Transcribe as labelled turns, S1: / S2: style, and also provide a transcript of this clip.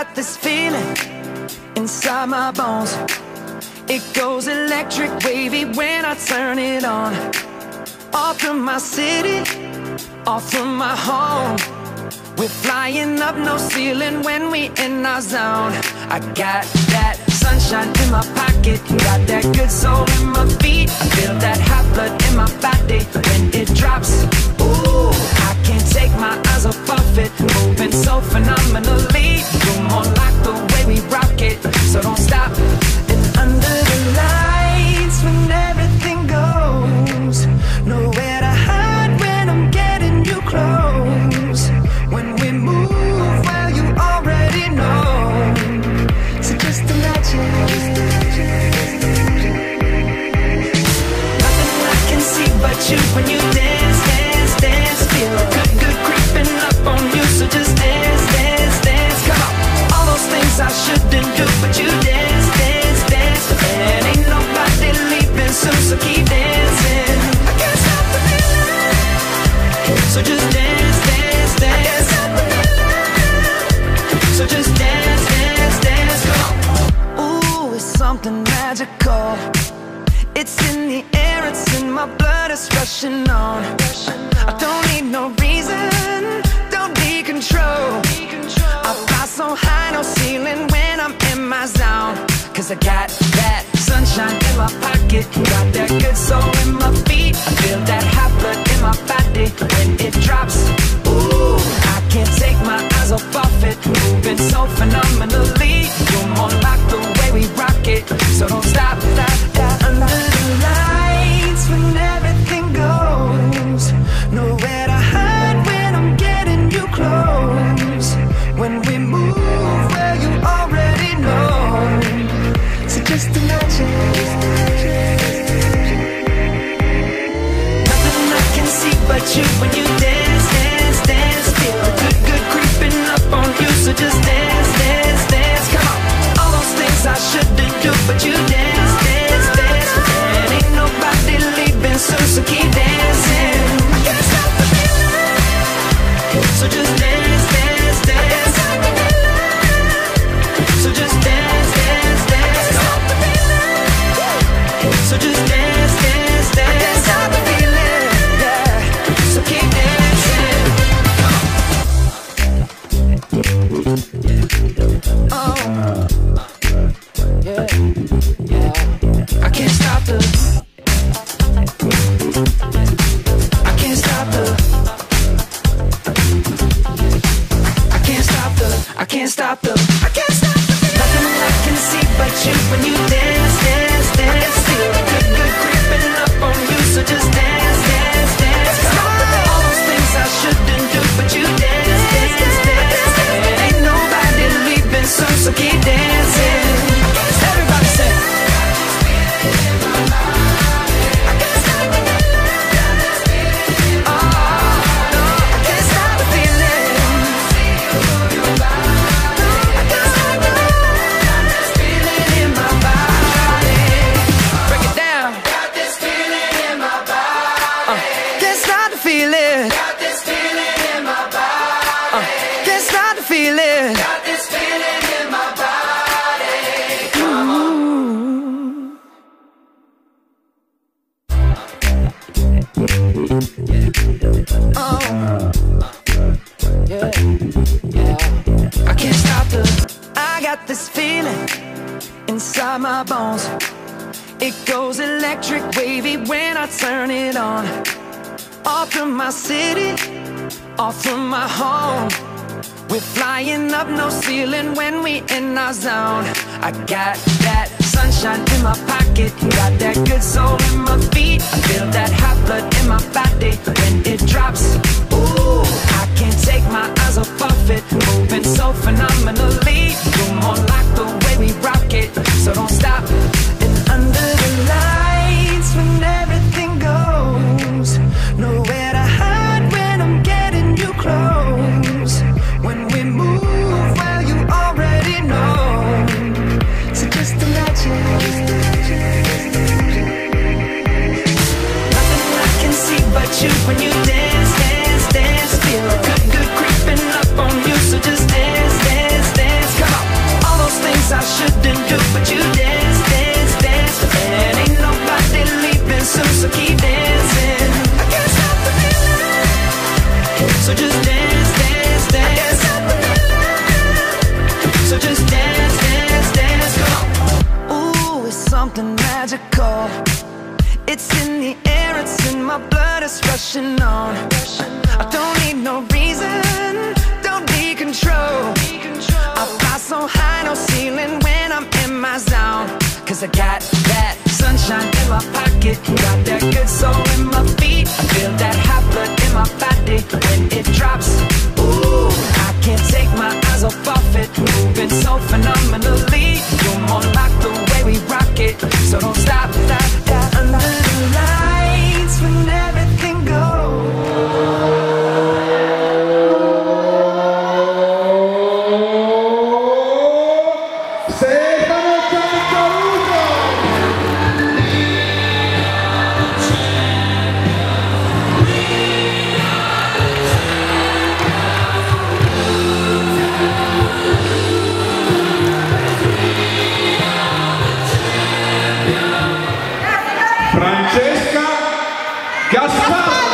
S1: got this feeling inside my bones. It goes electric wavy when I turn it on. Off from my city, off from my home. We're flying up, no ceiling when we in our zone. I got that sunshine in my pocket, got that good soul in my feet. I feel that hot blood in my body when it drops. Ooh, I can't take my eyes off of it, moving so phenomenally. You're more like the way we rock it, so don't stop. And under the lights when everything goes, nowhere to hide when I'm getting you close. When we move, well, you already know. So just imagine. Nothing I can see but you when you dance, dance, dance. Feel good, good creeping up on you. So just dance, dance, dance. Come on. All those things I shouldn't do, but you dance, dance, dance. And ain't nobody leaving soon, so keep dancing. I can't stop the feeling. So just dance, dance, dance. So just dance, dance, dance. Come on. Ooh, it's something magical. It's in the air, it's in my blood, it's rushing on. I don't need no reason, don't need control. I fly so high, no ceiling when I'm in my zone. Cause I got that sunshine in my pocket, got that good soul in my feet. I feel that hot blood in my body when it drops. Ooh, I can't take my eyes off of it, moving so phenomenally. You're more like the way we rock it, so don't stop, stop, stop. Under the lights when everything goes, nowhere to hide when I'm getting you close. When we move, well, you already know. So just imagine. Nothing I can see but you when you dance, dance, dance. Feel good, good creeping up on you. So just dance, dance, dance. Come on. All those things I shouldn't do, but you dance, dance, dance. And ain't nobody leaving soon, so keep dancing. I can't stop the feeling. So just dance, dance, dance. So just dance, dance, dance. So just dance, dance, dance. I can't stop the feeling, yeah. So keep dancing. Oh, yeah, yeah. I can't stop the. I can't stop the. I can't stop the. I can't stop the. I can't stop the. Nothing I can see but you when you dance, dance, dance. Feel good, good creeping up on you. So just dance, dance, dance. All those things I shouldn't do, but you dance, dance, dance. And ain't nobody leaving soon, so keep dancing. Everybody say. This feeling inside my bones. It goes electric wavy when I turn it on. Off from my city, off from my home. We're flying up, no ceiling when we in our zone. I got that sunshine in my pocket, got that good soul in my feet. I feel that hot blood in my body when it drops. Ooh, I can't take my eyes off of it, moving so phenomenally. You're more like the way we rock it, so don't stop. And under the lights when everything goes, nowhere to hide when I'm getting you close. When we move, well, you already know. So just imagine. Nothing I can see but you when you dance, dance, dance. Feel good, good creeping up on you. So just dance, dance, dance. Come on. nothing to do but you dance, dance, dance. And ain't nobody leaving soon, so keep dancing. I can't stop the feeling, so just dance, dance, dance. I can't stop the feeling, so just dance, dance, dance. Go. Ooh, it's something magical. It's in the air, it's in my blood, it's rushing on. I don't need no reason, don't be control. I fly so high, no ceiling when I'm in my zone. Cause I got that sunshine in my pocket, got that good soul in my feet. I feel that hot blood in my body when it drops. Ooh, I can't take my eyes off of it, moving so phenomenally. You're more like the way we rock it, so don't stop, stop, stop. Under the lights when everything goes.
S2: Francesca Gaspar.